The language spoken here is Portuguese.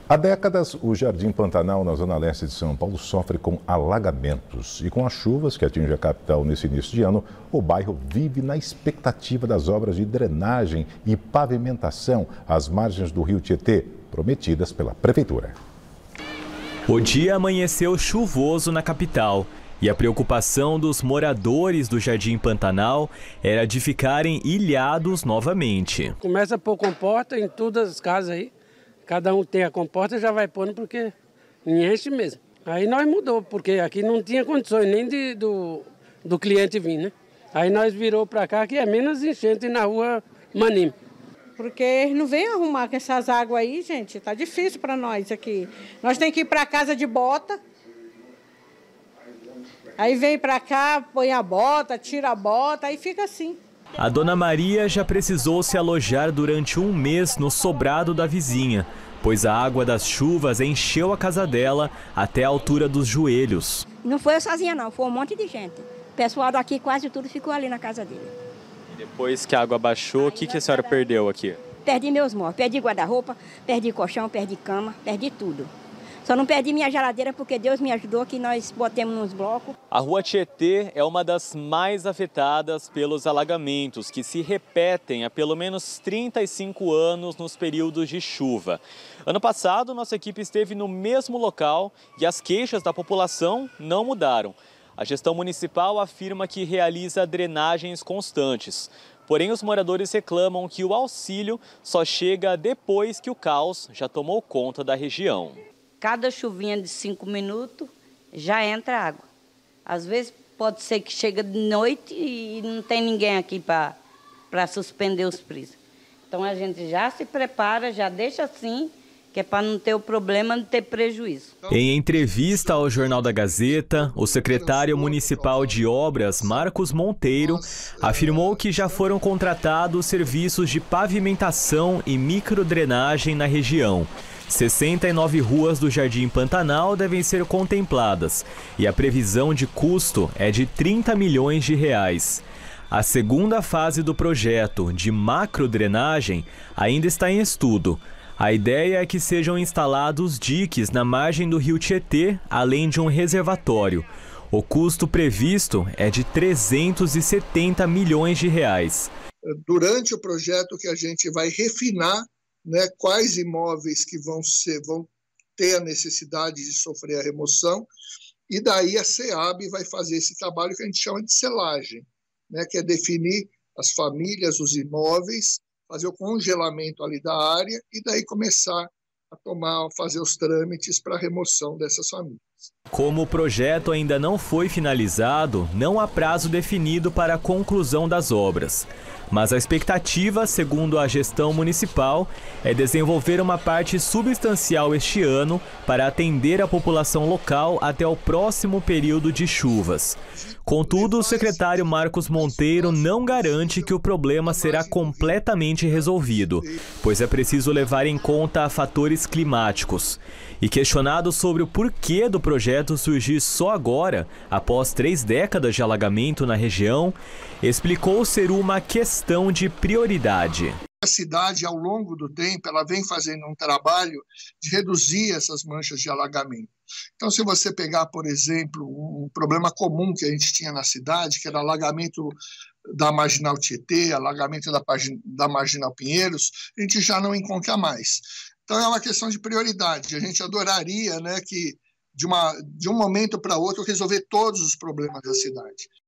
Há décadas, o Jardim Pantanal, na zona leste de São Paulo, sofre com alagamentos. E com as chuvas que atingem a capital nesse início de ano, o bairro vive na expectativa das obras de drenagem e pavimentação às margens do rio Tietê, prometidas pela Prefeitura. O dia amanheceu chuvoso na capital. E a preocupação dos moradores do Jardim Pantanal era de ficarem ilhados novamente. Começa a pôr comporta em todas as casas aí. Cada um tem a comporta, já vai pondo porque enche mesmo. Aí nós mudou, porque aqui não tinha condições nem do cliente vir, né? Aí nós virou para cá, que é menos enchente na rua Manime. Porque eles não vêm arrumar com essas águas aí, gente. Tá difícil para nós aqui. Nós temos que ir para casa de bota. Aí vem para cá, põe a bota, tira a bota, aí fica assim. A dona Maria já precisou se alojar durante um mês no sobrado da vizinha, pois a água das chuvas encheu a casa dela até a altura dos joelhos. Não foi eu sozinha não, foi um monte de gente. O pessoal daqui quase tudo ficou ali na casa dele. E depois que a água baixou, o que a senhora perdeu aqui? Perdi meus móveis, perdi guarda-roupa, perdi colchão, perdi cama, perdi tudo. Só não perdi minha geladeira porque Deus me ajudou que nós botemos nos blocos. A rua Tietê é uma das mais afetadas pelos alagamentos, que se repetem há pelo menos 35 anos nos períodos de chuva. Ano passado, nossa equipe esteve no mesmo local e as queixas da população não mudaram. A gestão municipal afirma que realiza drenagens constantes. Porém, os moradores reclamam que o auxílio só chega depois que o caos já tomou conta da região. Cada chuvinha de 5 minutos já entra água. Às vezes pode ser que chega de noite e não tem ninguém aqui para suspender os frisos. Então a gente já se prepara, já deixa assim, que é para não ter o problema de ter prejuízo. Em entrevista ao Jornal da Gazeta, o secretário municipal de obras, Marcos Monteiro, afirmou que já foram contratados serviços de pavimentação e microdrenagem na região. 69 ruas do Jardim Pantanal devem ser contempladas e a previsão de custo é de 30 milhões de reais. A segunda fase do projeto de macrodrenagem ainda está em estudo. A ideia é que sejam instalados diques na margem do rio Tietê, além de um reservatório. O custo previsto é de 370 milhões de reais. Durante o projeto que a gente vai refinar, quais imóveis que vão ter a necessidade de sofrer a remoção, e daí a SEAB vai fazer esse trabalho que a gente chama de selagem, que é definir as famílias, os imóveis, fazer o congelamento ali da área e daí começar a fazer os trâmites para a remoção dessas famílias. Como o projeto ainda não foi finalizado, não há prazo definido para a conclusão das obras. Mas a expectativa, segundo a gestão municipal, é desenvolver uma parte substancial este ano para atender a população local até o próximo período de chuvas. Contudo, o secretário Marcos Monteiro não garante que o problema será completamente resolvido, pois é preciso levar em conta fatores climáticos. E questionado sobre o porquê do projeto surgir só agora, após 3 décadas de alagamento na região, explicou ser uma questão de prioridade. A cidade, ao longo do tempo, ela vem fazendo um trabalho de reduzir essas manchas de alagamento. Então, se você pegar, por exemplo, um problema comum que a gente tinha na cidade, que era alagamento da Marginal Tietê, alagamento da Marginal Pinheiros, a gente já não encontra mais. Então, é uma questão de prioridade. A gente adoraria que, de um momento para outro, resolver todos os problemas da cidade.